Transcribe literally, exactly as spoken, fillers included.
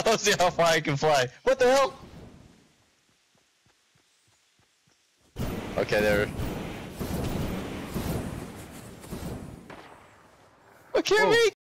Let's see how far I can fly. What the hell? Okay, there. Look, hear me!